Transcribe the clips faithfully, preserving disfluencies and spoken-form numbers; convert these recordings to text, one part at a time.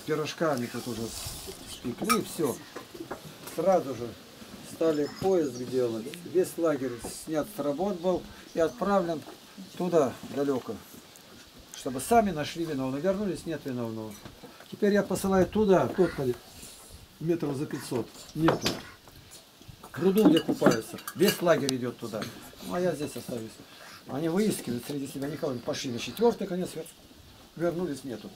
пирожками тут уже спекли, все. Сразу же стали поезд делать. Весь лагерь снят с работ был и отправлен туда, далеко. Чтобы сами нашли виновного. Вернулись, нет виновного. Теперь я посылаю туда, тот метров за пятьсот. Нету. К пруду, где купаются. Весь лагерь идет туда. Ну, а я здесь остаюсь. Они выискивают среди себя никого. Пошли на четвертый конец. Вернулись, нету.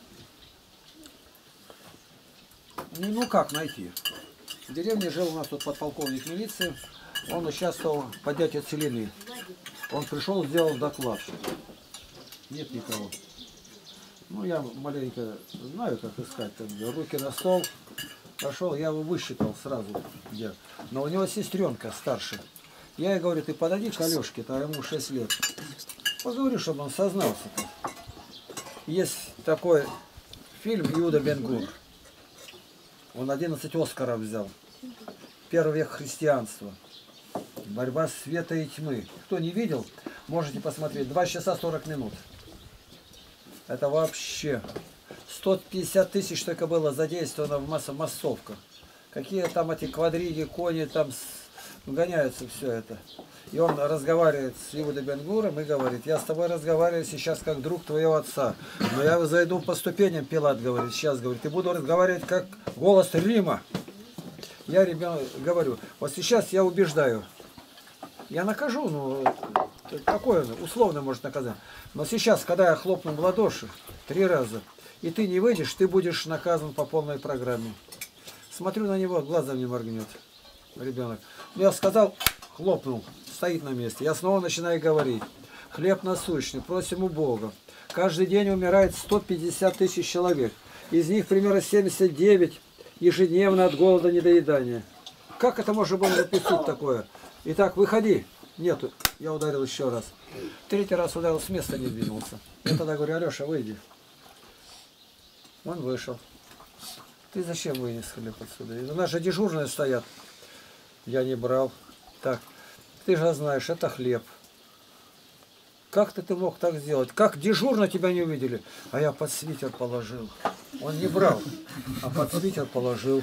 Ну как найти? В деревне жил у нас тут подполковник милиции. Он участвовал в поднятии целины. Он пришел, сделал доклад. Нет никого. Ну, я маленько знаю, как искать. Там, руки на стол. Пошел, я его высчитал сразу. Где. Но у него сестренка старше. Я ей говорю, ты подойди к Алешке, а ему шесть лет. Поговорю, чтобы он сознался-то. Есть такой фильм «Иуда Бен-Гур». Он одиннадцать Оскаров взял. Первый век христианства. Борьба света и тьмы. Кто не видел, можете посмотреть. два часа сорок минут. Это вообще сто пятьдесят тысяч только было задействовано в масс массовках. Какие там эти квадриги, кони там гоняются, все это. И он разговаривает с Иудой Бен-Гуром и говорит, я с тобой разговариваю сейчас как друг твоего отца. Но я зайду по ступеням, Пилат говорит, сейчас говорит, и буду разговаривать как голос Рима. Я ребенок говорю, вот сейчас я убеждаю. Я накажу, ну, такое условно может наказать. Но сейчас, когда я хлопну в ладоши три раза, и ты не выйдешь, ты будешь наказан по полной программе. Смотрю на него, глазом не моргнет ребенок. Я сказал, хлопнул, стоит на месте. Я снова начинаю говорить. Хлеб насущный, просим у Бога. Каждый день умирает сто пятьдесят тысяч человек. Из них примерно семьдесят девять ежедневно от голода недоедания. Как это можно было допустить такое? Итак, выходи. Нету. Я ударил еще раз. Третий раз ударил, с места не двинулся. Я тогда говорю, Алеша, выйди. Он вышел. Ты зачем вынес хлеб отсюда? У нас же дежурные стоят. Я не брал. Так, ты же знаешь, это хлеб. Как ты, ты мог так сделать? Как дежурно тебя не увидели? А я под свитер положил. Он не брал, а под свитер положил.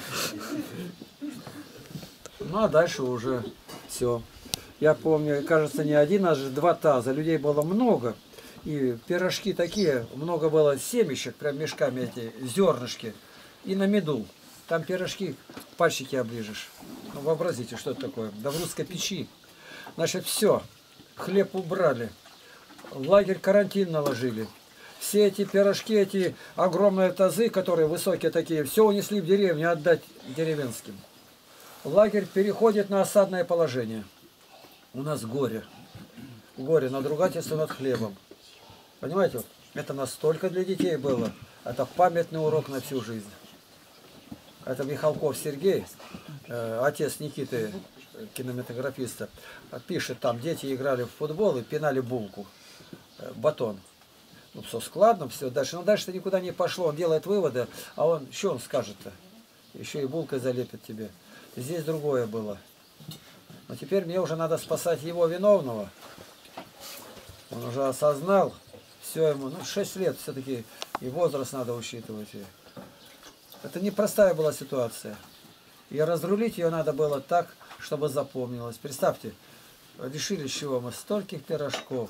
Ну, а дальше уже все. Я помню, кажется, не один, а же два таза. Людей было много. И пирожки такие, много было семечек, прям мешками эти, зернышки. И на меду. Там пирожки, пальчики оближешь. Ну, вообразите, что это такое. Да в русской печи. Значит, все. Хлеб убрали. Лагерь карантин наложили. Все эти пирожки, эти огромные тазы, которые высокие такие, все унесли в деревню отдать деревенским. Лагерь переходит на осадное положение. У нас горе. Горе, надругательство над хлебом. Понимаете, это настолько для детей было. Это памятный урок на всю жизнь. Это Михалков Сергей, э, отец Никиты, кинематографиста, пишет, там дети играли в футбол и пинали булку, э, батон. Ну, все складно, все дальше. Но дальше-то никуда не пошло. Он делает выводы, а он, что он скажет-то? Еще и булкой залепит тебе. Здесь другое было. Но теперь мне уже надо спасать его виновного. Он уже осознал, все ему, ну, шесть лет все-таки, и возраст надо учитывать. Это непростая была ситуация. И разрулить ее надо было так, чтобы запомнилось. Представьте, решили, с чего мы, стольких пирожков.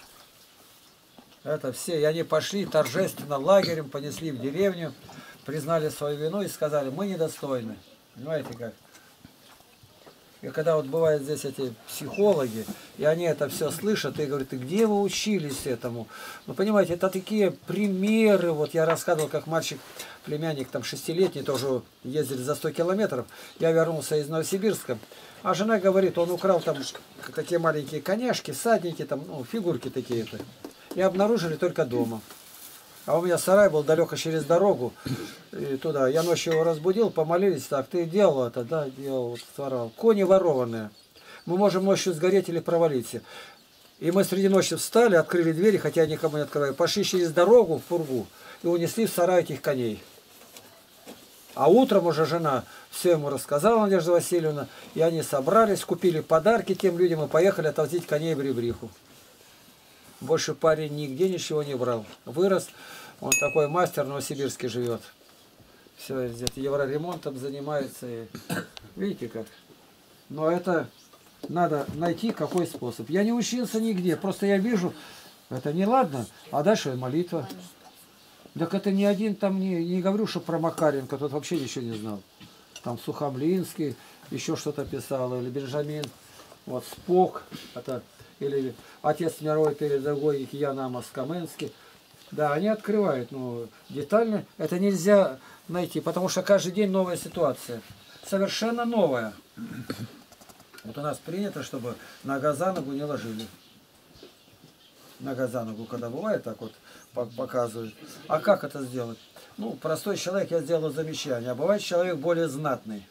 Это все, и они пошли торжественно лагерем, понесли в деревню, признали свою вину и сказали, мы недостойны. Понимаете как? И когда вот бывают здесь эти психологи, и они это все слышат, и говорят, и где вы учились этому? Ну, понимаете, это такие примеры. Вот я рассказывал, как мальчик, племянник там шестилетний, тоже ездили за сто километров. Я вернулся из Новосибирска, а жена говорит, он украл там такие маленькие коняшки, садники, там, ну, фигурки такие-то. И обнаружили только дома. А у меня сарай был далеко через дорогу, и туда. Я ночью его разбудил, помолились, так, ты делал это, да, делал, вот, ворал. Кони ворованные. Мы можем ночью сгореть или провалиться. И мы среди ночи встали, открыли двери, хотя я никому не открываю, пошли через дорогу в фургу и унесли в сарай этих коней. А утром уже жена все ему рассказала, Надежда Васильевна, и они собрались, купили подарки тем людям и поехали отвозить коней в Ребриху. Больше парень нигде ничего не брал. Вырос, он такой мастер в Новосибирске живет. Все, здесь евроремонтом занимается. И... Видите как? Но это надо найти какой способ. Я не учился нигде, просто я вижу, это не ладно, а дальше молитва. Так это не один там, не, не говорю, что про Макаренко, тот вообще ничего не знал. Там Сухомлинский еще что-то писал, или Бенджамин, вот Спок, это, или отец мировой педагогики Ян Амос Каменский. Да, они открывают, но детально это нельзя найти, потому что каждый день новая ситуация. Совершенно новая. Вот у нас принято, чтобы нога за ногу не ложили. Нога за ногу, когда бывает так вот, показывают. А как это сделать? Ну, простой человек, я сделал замечание. А бывает человек более знатный.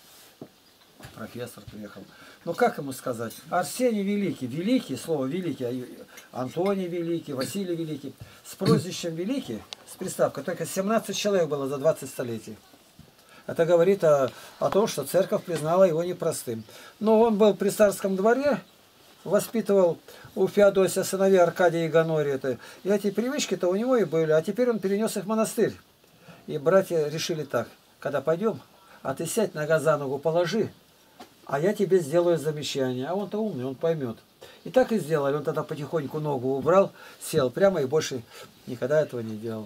Профессор приехал. Ну, как ему сказать? Арсений Великий. Великий, слово Великий. Антоний Великий, Василий Великий. С прозвищем Великий, с приставкой, только семнадцать человек было за двадцать столетий. Это говорит о, о том, что церковь признала его непростым. Но он был при царском дворе, воспитывал у Феодосия сыновей Аркадия и Гонория. Это, и эти привычки-то у него и были. А теперь он перенес их в монастырь. И братья решили так. Когда пойдем, а ты сядь, нога за ногу положи, а я тебе сделаю замечание. А он-то умный, он поймет. И так и сделали. Он тогда потихоньку ногу убрал, сел прямо и больше никогда этого не делал.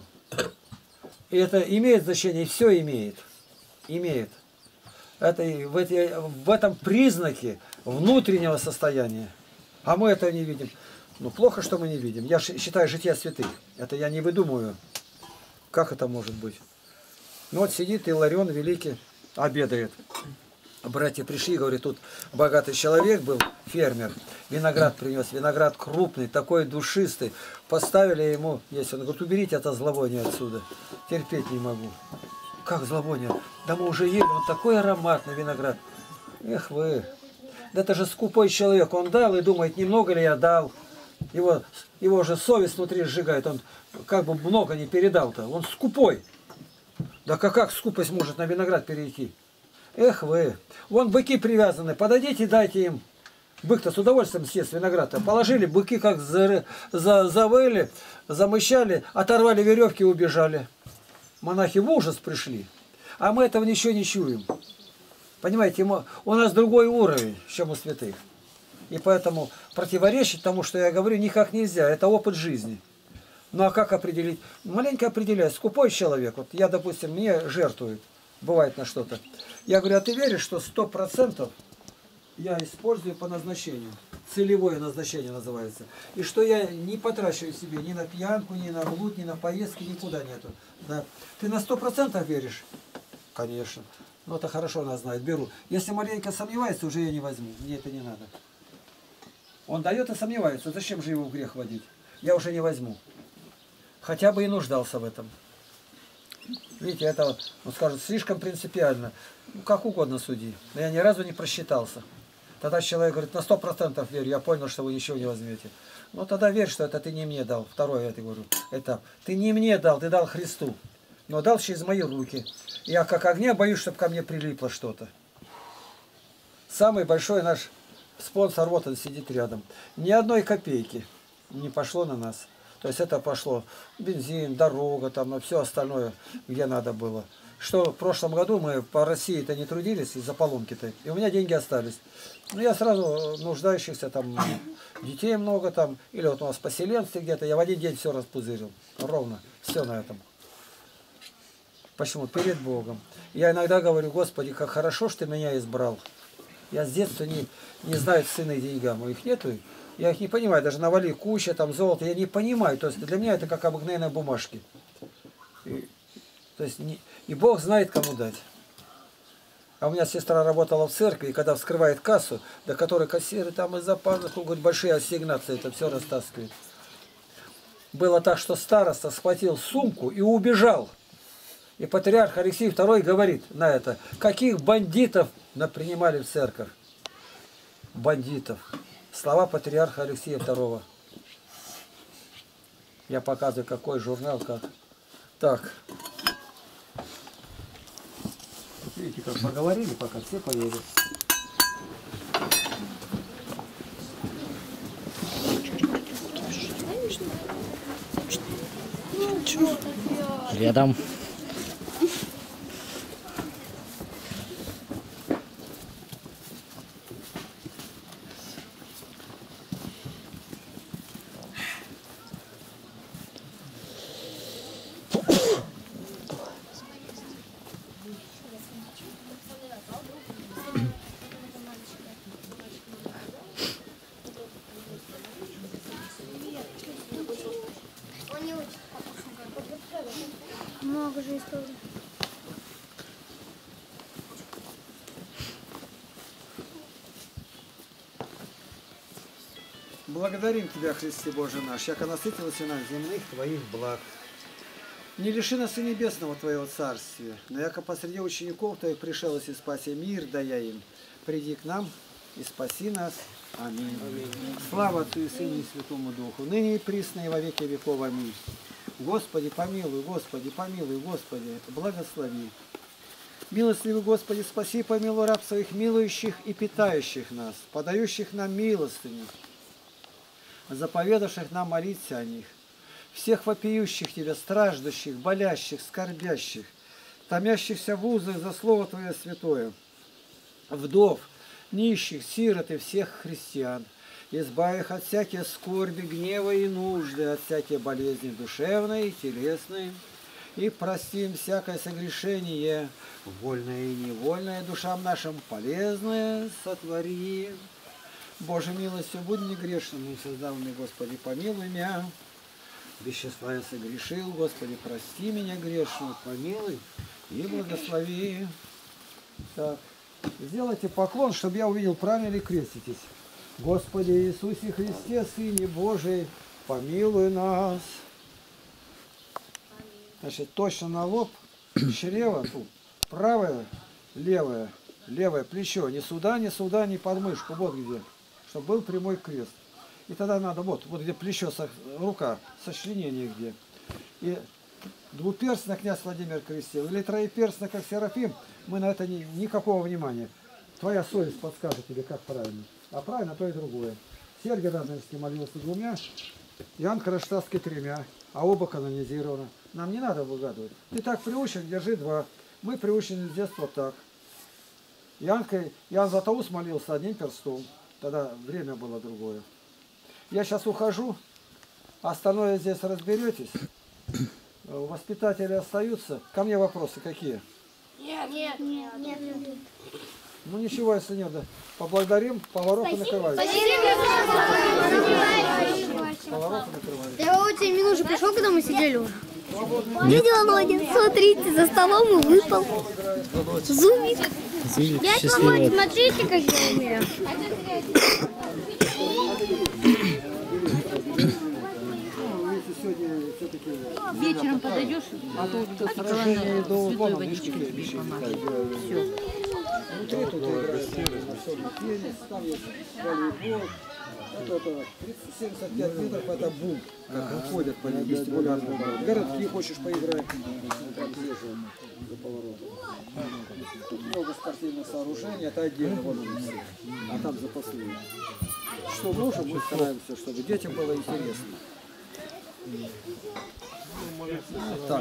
И это имеет значение, и все имеет. Имеет. Это в, эти, в этом признаке внутреннего состояния. А мы этого не видим. Ну, плохо, что мы не видим. Я считаю жития святых. Это я не выдумываю. Как это может быть? Ну вот сидит Иларион Великий, обедает. Братья пришли, говорят, тут богатый человек был, фермер. Виноград принес. Виноград крупный, такой душистый. Поставили ему есть. Он говорит, уберите это зловоние отсюда. Терпеть не могу. Как зловоние? Да мы уже ели, он такой ароматный виноград. Эх вы, да это же скупой человек, он дал и думает, немного ли я дал. Его, его же совесть внутри сжигает, он как бы много не передал-то, он скупой. Да как, как скупость может на виноград перейти? Эх вы, вон быки привязаны, подойдите, дайте им. Бык-то с удовольствием съест виноград-то. Положили, быки как за, за, завыли, замыщали, оторвали веревки и убежали. Монахи в ужас пришли, а мы этого ничего не чуем. Понимаете, мы, у нас другой уровень, чем у святых. И поэтому противоречить тому, что я говорю, никак нельзя. Это опыт жизни. Ну а как определить? Маленько определять. Скупой человек, вот я, допустим, мне жертвуют, бывает на что-то. Я говорю, а ты веришь, что сто процентов я использую по назначению? Целевое назначение называется. И что я не потрачиваю себе ни на пьянку, ни на блуд, ни на поездки, никуда нету. Да. Ты на сто процентов веришь? Конечно. Ну это хорошо она знает, беру. Если маленько сомневается, уже я не возьму. Мне это не надо. Он дает и сомневается. Зачем же его в грех водить? Я уже не возьму. Хотя бы и нуждался в этом. Видите, это, он скажет, слишком принципиально. Ну, как угодно суди. Но я ни разу не просчитался. Тогда человек говорит, на сто процентов верю, я понял, что вы ничего не возьмете. Ну тогда верь, что это ты не мне дал. Второй, я тебе говорю, этап. Ты не мне дал, ты дал Христу. Но дал через мои руки. Я как огня боюсь, чтобы ко мне прилипло что-то. Самый большой наш спонсор, вот он сидит рядом. Ни одной копейки не пошло на нас. То есть это пошло бензин, дорога, там, на все остальное, где надо было. Что в прошлом году мы по России-то не трудились из-за поломки-то, и у меня деньги остались. Ну, я сразу нуждающихся, там, детей много там, или вот у нас поселенцы где-то, я в один день все распузырил. Ровно, все на этом. Почему? Перед Богом. Я иногда говорю, Господи, как хорошо, что ты меня избрал. Я с детства не, не знаю цены деньгам, их нету. Я их не понимаю, даже навали куча, там золото, я не понимаю. То есть для меня это как обыкновенные бумажки. И, то есть не, и Бог знает, кому дать. А у меня сестра работала в церкви, и когда вскрывает кассу, до которой кассиры там из-за пазуху, говорит, большие ассигнации, это все растаскивает. Было так, что староста схватил сумку и убежал. И патриарх Алексей второй говорит на это, каких бандитов принимали в церковь. Бандитов. Слова патриарха Алексея второго. Я показываю, какой журнал, как. Так. Видите, как поговорили, пока все поедут. Рядом. много же историй. Благодарим Тебя, Христе Боже наш, яко насытилась у нас земных Твоих благ. Не лиши нас и небесного Твоего Царствия, но яко посреди учеников Твоих пришел и спаси мир, дая им. Приди к нам и спаси нас. Аминь. Аминь. Слава Отцу и Сыну и Святому Духу, ныне и присно и во веки веков. Аминь. Господи, помилуй, Господи, помилуй, Господи, благослови. Милостливый Господи, спаси, помилуй раб своих милующих и питающих нас, подающих нам милостыню, заповедавших нам молиться о них, всех вопиющих Тебя, страждущих, болящих, скорбящих, томящихся в узах за Слово Твое святое, вдов, нищих, сирот и всех христиан, избави их от всякие скорби, гнева и нужды, от всякие болезни душевные и телесные, и прости им всякое согрешение, вольное и невольное душам нашим полезное сотвори. Боже, милостью будь мне грешным, создавный, Господи, помилуй меня. Вещества я согрешил, Господи, прости меня грешную, помилуй и благослови. Так, сделайте поклон, чтобы я увидел, правильно ли креститесь. Господи Иисусе Христе, Сыне Божий, помилуй нас. Значит, точно на лоб, чрево, правое, левое, левое плечо, ни сюда, ни сюда, ни под мышку, вот где, чтобы был прямой крест. И тогда надо, вот, вот где плечо, рука, сочленение где. И двуперстно князь Владимир крестил, или троеперстно, как Серафим, мы на это ни, никакого внимания. Твоя совесть подскажет тебе, как правильно. А правильно то и другое. Сергий Радонежский молился двумя, Иоанн Кронштадтский тремя, а оба канонизированы. Нам не надо выгадывать. Ты так приучен, держи два. Мы приучены с детства так. Иоанн, Иоанн Златоуст молился одним перстом. Тогда время было другое. Я сейчас ухожу, остальное здесь разберетесь. Воспитатели остаются. Ко мне вопросы какие? Нет, нет, нет, нет, нет. Ну ничего, если нет, да. Поблагодарим, повороты накрывают. Повороты накрывают. Я вот тебе минут уже пришел, когда мы сидели уже. Видела Володя? Смотрите, за столом и выпал. Зубик. Дядя Володя, смотрите, как я умею. Вечером подойдешь, а то вот Сражение до святой вон, водички мешки, тебе мешки, помажет. да. Все. Внутри тут играет особый теннис, там есть волейбол. Вот это тридцать семьдесят пять метров, это бум, как выходят по ним, вестибулярный оборот. Городки хочешь поиграть, там езжу за поворотом. Тут много спортивных сооружений, это отдельно вон они все, а там запасные. Что можем, мы стараемся, чтобы детям было интересно. Так.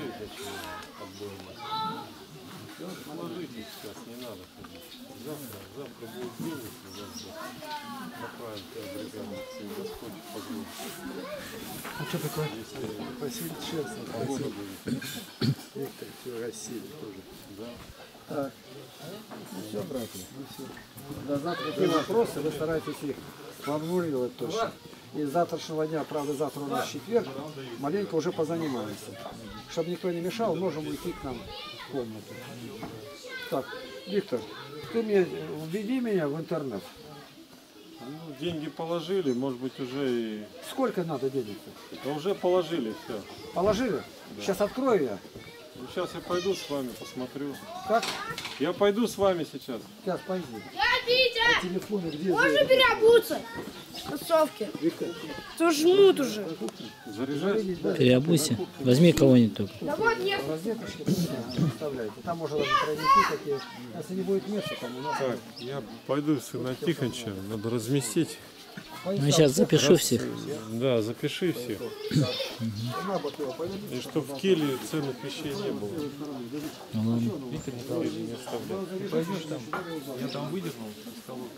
Ложитесь сейчас, не надо ходить. Завтра, завтра будет день, если завтра направим тебя бригаду, если Господь позволит. А что такое? Если Василий честно, погода будет. Виктор, все, Василий тоже. Да. Так. Ну все, братья, ну все. До завтра какие вопросы, вы стараетесь их сформулировать точно. И с завтрашнего дня, правда, завтра у нас четверг, маленько уже позанимаемся. Чтобы никто не мешал, можем уйти к нам в комнату. Так, Виктор, ты мне введи меня в интернет. Ну, деньги положили, может быть, уже и... Сколько надо денег-то? Да уже положили, все. Положили? Сейчас открою я. Ну, сейчас я пойду с вами, посмотрю. Как? Я пойду с вами сейчас. Сейчас, пойди. Я, Витя! А телефоны где? Можно переобуться? Кроссовки. Виктор, То жмут уже. Заряжать? Переобуйся. Возьми кого-нибудь только. Да вот нет. розеточки оставляйте. Там можно даже провести такие. Если не будет места, там у нас... Так, я пойду сына Тихонча, надо разместить. Ну, сейчас запишу всех. Да, запиши всех. На бок его поведи. И чтобы в келье ценных вещей не было. Ну, ладно. Виктор Николаевич не оставляй. Пойдешь там, я там выдернул с столов.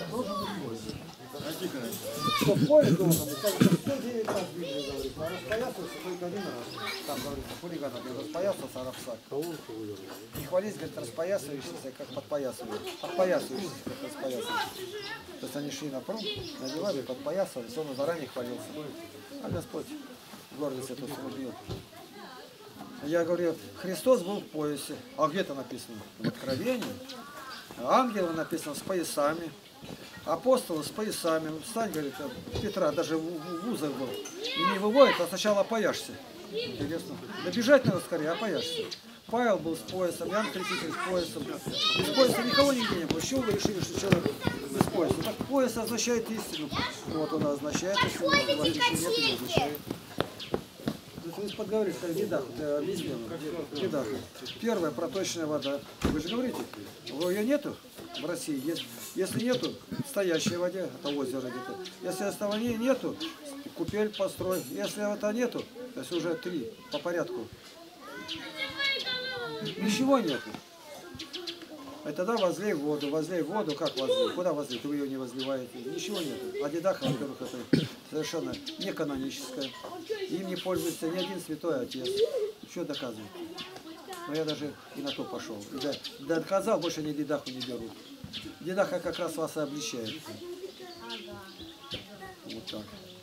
Что поезд должен быть, как сто девять раз Библия говорит, а распоясаться Господь, только один раз, там говорится, хулигана, говорит, распоясался рапсак. Колонку выдал. Не хвались, говорит, распоясывающийся, как подпоясывающийся. Подпоясывающийся, как распоясывающийся. То есть они шли на пром, надевали, подпоясывались, он заранее хвалился. А Господь гордость эту убил. Я говорю, Христос был в поясе. А где это написано? В Откровении. Ангелы написано с поясами. Апостолы с поясами. Встань, говорит, Петра даже в, в вузах был. И не выводит, а сначала опояшься. Интересно. Да бежать надо скорее, опояшься. Павел был с поясом, Иоанн Креститель с поясом. Без пояса никого нигде не было. Чего вы решили, что человек без пояса? Так пояс означает истину. Вот он означает истину. У вас ничего нет, не означает. Вы подговорились, как Дедах, Дедах. Первая проточная вода. Вы же говорите, ее нету в России. Есть, если нету, стоящая вода, это озеро где-то. Если основания нету, купель построй. Если это нету, то есть уже три по порядку. Ничего нету. И тогда возлей в воду, возлей в воду, как возлей? Куда возлей? Вы ее не возливаете. Ничего нету. А Дедаха, во-первых, это совершенно не каноническое. Им не пользуется ни один святой отец. Что доказывает? Но я даже и на то пошел. И да, доказал, больше ни Дедаху не берут. Дедаха как раз вас и обличает. Вот так.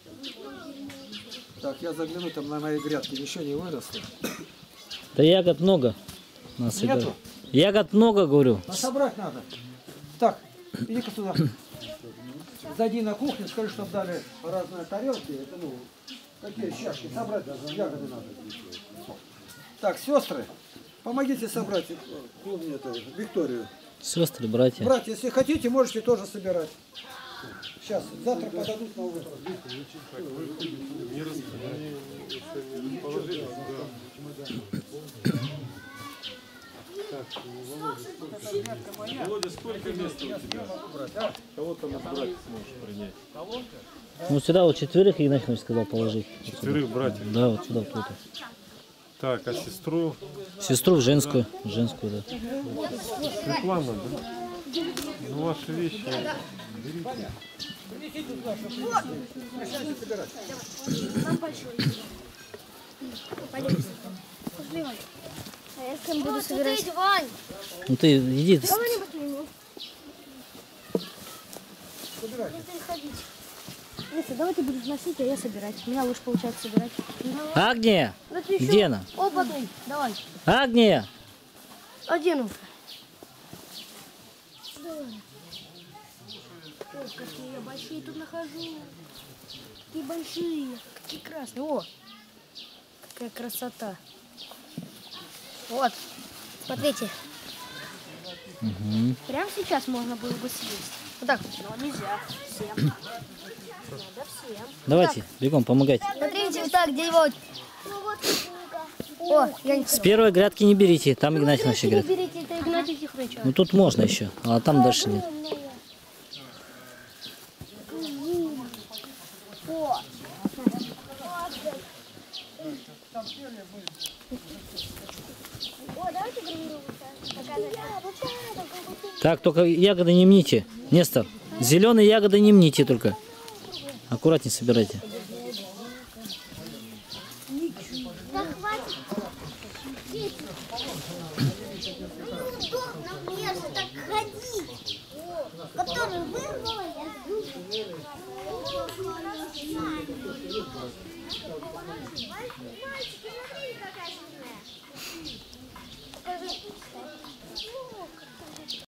Так, я загляну, там на моей грядке ничего не выросло. Да ягод много. Нас Нету? Ягод много, говорю. А собрать надо. Так, иди-ка сюда. Зайди на кухню, скажи, чтобы дали разные тарелки. Это, ну, какие чашки. Собрать ягоды надо. Так, сестры, помогите собрать клубню эту, Викторию. Сестры, братья. Братья, если хотите, можете тоже собирать. Сейчас, завтра подадут на ужин. Не раз- не- еще не расположились, да. Так, Володя, сколько? Володя, сколько места у тебя? Кого там из братьев сможешь принять? Ну сюда вот четверых Игнатьевич сказал положить. Вот сюда. Четырех братьев. Да, вот сюда кто-то. Так, а сестру? Сестру в женскую. В женскую, да. Светлана, да? Ну, ваши вещи берите. А я с кем буду собирать? Вань! Ну ты иди. Давай не посмотрим. Миша, давай ты будешь носить, а я собирать. У меня лучше получается собирать. Агния! Да ты Где еще- она? Опа, дай. Давай. Агния! Одену. О, какие я большие тут нахожу. Какие большие. Какие красные. О, какая красота. Вот. Смотрите. Угу. Прямо сейчас можно было бы съесть. Вот так. Но нельзя. Всем. Надо всем. Давайте, бегом, помогайте. Смотрите, вот так, где вот. О, я не С первой грядки не берите, там Игнатьевич не говорит. берите, это Игнатий Тихонович. Ну тут можно еще, а там дальше нет. О, давайте гравировку показать. Так, только ягоды не мните. Нестор, зеленые ягоды не мните только. Аккуратнее собирайте. Да хватит. Неудобно мне же так ходить. Который вырвала, я Мальчики, смотри, какая шумная.